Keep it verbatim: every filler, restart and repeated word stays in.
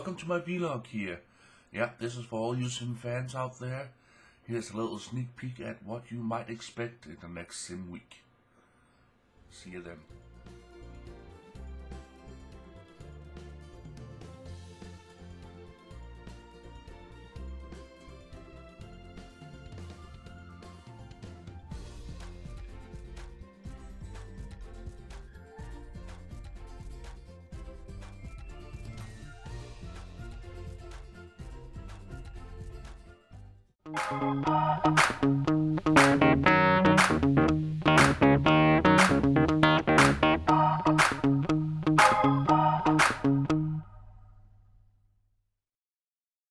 welcome to my vlog here. Yep, this is for all you sim fans out there. Here's a little sneak peek at what you might expect in the next sim week. See you then. Thank you.